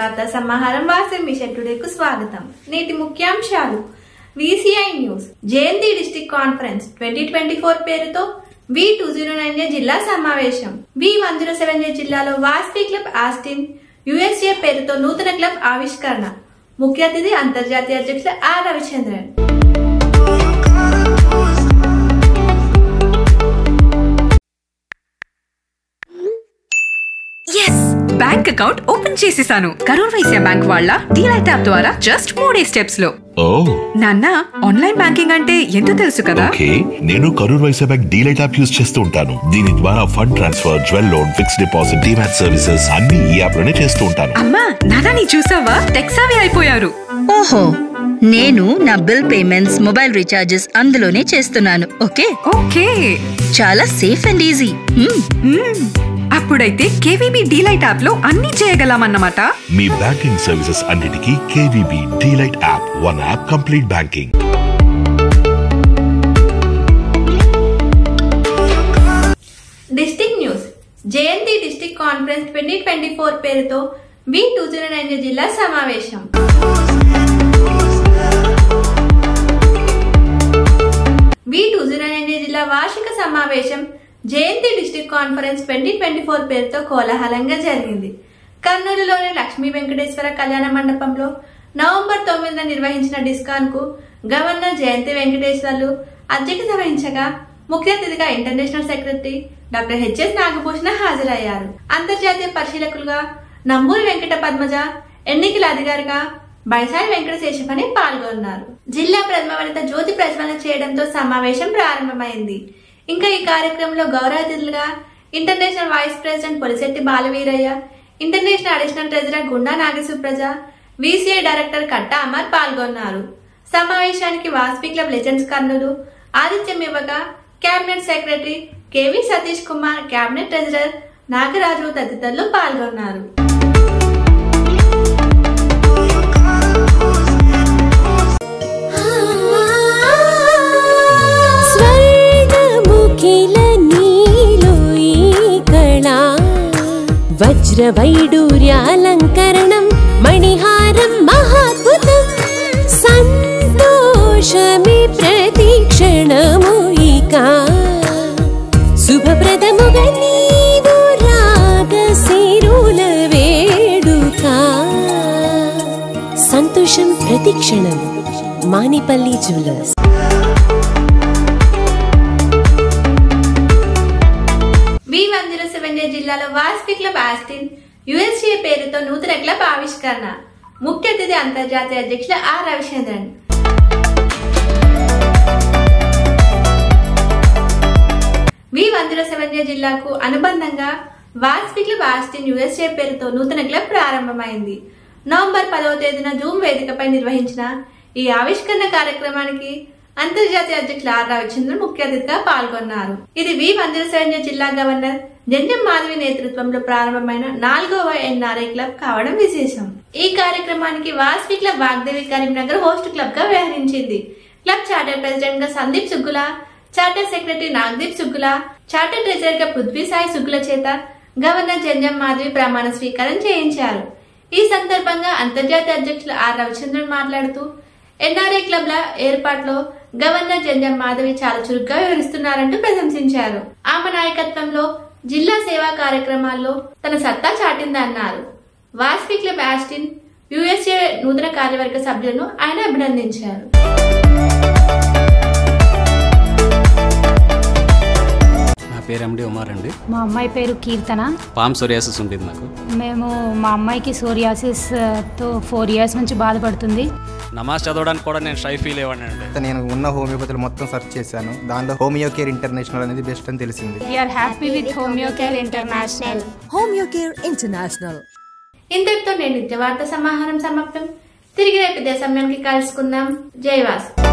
వార్తా సమాహారం వాసవి మిషన్ టుడేకు స్వాగతం. నేటి ముఖ్యాంశాలు. VCI news Jayanthi district conference 2024 పేరుతో V209 జిల్లా సమావేశం. V107 జిల్లాలో వాస్పీ క్లబ్ ఆస్టిన్ USA పేరుతో నూతన క్లబ్ ఆవిష్కరణ. ముఖ్య అతిథి అంతర్జాతీయ అధ్యక్షులు R Ravichandran. Bank account open చేసేసాను. కరూర్ వైశ్య బ్యాంక్ వాళ్ళ డీలైట్ యాప్ ద్వారా జస్ట్ 3 స్టెప్స్ లో. నాన్న, ఆన్లైన్ బ్యాంకింగ్ అంటే ఎంతో తెలుసు కదా. నేను Karur Vysya bank DLite app use చేస్తూ ఉంటాను. దీని ద్వారా fund transfer, jewel loan, fixed deposit, demat services అన్ని ఈ యాప్ లోనే చేస్తూ ఉంటాను. అమ్మా, నాన్న నీ చూసావా, టెక్ సావి అయిపోయారు. ఓహో, నేను నా బిల్ పేమెంట్స్, మొబైల్ రీఛార్జెస్ అందులోనే చేస్తున్నాను. ఓకే చాలా సేఫ్ అండ్ ఈజీ. అప్పుడైతే KVB డీలైట్ యాప్ లో అన్ని చేయగలమన్నమాట. మీ బ్యాంకింగ్ సర్వీసెస్ అన్నిటికీ KVB DLite app. One app complete banking. District news Jayanthi district conference 2024 పేరుతో V209 జిల్లా సమావేశం. V209 జిల్లా వార్షిక సమావేశం జయంతి డిస్ట్రిక్ట్ కాన్ఫరెన్స్ 2024 పేరుతో కోలాహలంగా జరిగింది. కర్నూలులోని లక్ష్మీ వెంకటేశ్వర కళ్యాణ మండపంలో నవంబర్ 9న నిర్వహించిన డిస్కాన్ కు గవర్నర్ జయంతి వెంకటేశ్వర్లు అధ్యక్షత వహించగా ముఖ్య అతిథిగా international secretary doctor HS Nagabhushana హాజరయ్యారు. అంతర్జాతీయ పరిశీలకులుగా నంబూరి వెంకట పద్మజ, ఎన్నికల అధికారిగా బైసాయి వెంకటశేషపని పాల్గొన్నారు. జిల్లా ప్రథమ వనిత జ్యోతి ప్రజ్వలన చేయడంతో సమావేశం ప్రారంభమైంది. ఇంకా ఈ కార్యక్రమంలో గౌరవ అతిథులుగా international vice president Polisetti Balaveeraiah, international additional treasurer Gunda Nagasupraja, VCI director Katta Amar పాల్గొన్నారు. సమావేశానికి వాస్పీ క్లబ్ లెజెండ్స్ కర్నూలు ఆతిథ్యం ఇవ్వగా cabinet secretary KV Satish Kumar, cabinet treasurer Nagaraju తదితరులు పాల్గొన్నారు. వజ్రవైడూర్యాలంకరణం మణిహారం మహాద్భుతం సంతోషమే ప్రతిక్షణము ఇక శుభప్రదముగా నీవు రాగశిరుల వేడుక సంతోషం ప్రతిక్షణం. మానిపల్లి జ్యువెలర్స్. V107 జిల్లాలో వాస్పీ క్లబ్ ఆస్టిన్ USA పేరుతో నూతన క్లబ్ ఆవిష్కరణ. ముఖ్య అతిథి అంతర్జాతీయ అధ్యక్షులు ఆర్ రవిచంద్రన్. V107 జిల్లాకు అనుబంధంగా వాస్పీ క్లబ్ ఆస్టిన్ USA పేరుతో నూతన క్లబ్ ప్రారంభమైంది. నవంబర్ 10వ తేదీన జూమ్ వేదికపై నిర్వహించిన ఈ ఆవిష్కరణ కార్యక్రమానికి అంతర్జాతీయ అధ్యక్షులు ఆర్ రవిచంద్రన్ ముఖ్య అతిథిగా పాల్గొన్నారు. ఇది V107 జిల్లా గవర్నర్ జంజం మాధవి నేతృత్వంలో ప్రారంభమైన 4వ NRI క్లబ్ కావడం విశేషం. ఈ కార్యక్రమానికి Vaspi club Vagdevi Karimnagar host club గా వ్యవహరించింది. క్లబ్ చార్టర్ ప్రెసిడెంట్ గా Sandeep Suggula, charter secretary Nagadeep Suggula, charter treasurer గా పృథ్వీ సాయి సుగ్గుల చేత గవర్నర్ జంజం మాధవి ప్రమాణ స్వీకారం చేయించారు. ఈ సందర్భంగా అంతర్జాతీయ అధ్యక్షులు ఆర్ రవిచంద్రన్ మాట్లాడుతూ NRI క్లబ్ల ఏర్పాటులో గవర్నర్ జంజం మాధవి చాలా చురుగ్గా వివరిస్తున్నారంటూ ప్రశంసించారు. ఆమె నాయకత్వంలో జిల్లా సేవా కార్యక్రమాల్లో తన సత్తా చాటిందన్నారు. వాస్పీ క్లబ్ ఆస్టిన్ USA నూతన కార్యవర్గ సభ్యులను ఆయన అభినందించారు. పేరు MD ఉమార్ అండి. మా అమ్మాయి పేరు కీర్తన. పామ్ సోరియాసిస్ ఉంటుంది నాకు. మా అమ్మాయికి సోరియాసిస్ తో 4 years నుంచి బాధపడుతుంది. నమాజ్ చదవడానికి కూడా నేను షై ఫీల్ అయ్యానండి. నేను ఉన్న హోమియోపతిలో మొత్తం సెర్చ్ చేశాను. దానిలో హోమియో కేర్ ఇంటర్నేషనల్ అనేది బెస్ట్ అని తెలిసింది. We are happy with homeo care international. Homeo care international. ఇంతటితో నేను నిత్య వార్త సమాహారం సమాప్తం. తిరిగి రేపు ఇదే సమయానికి కలుసుకుందాం. జై వాసు.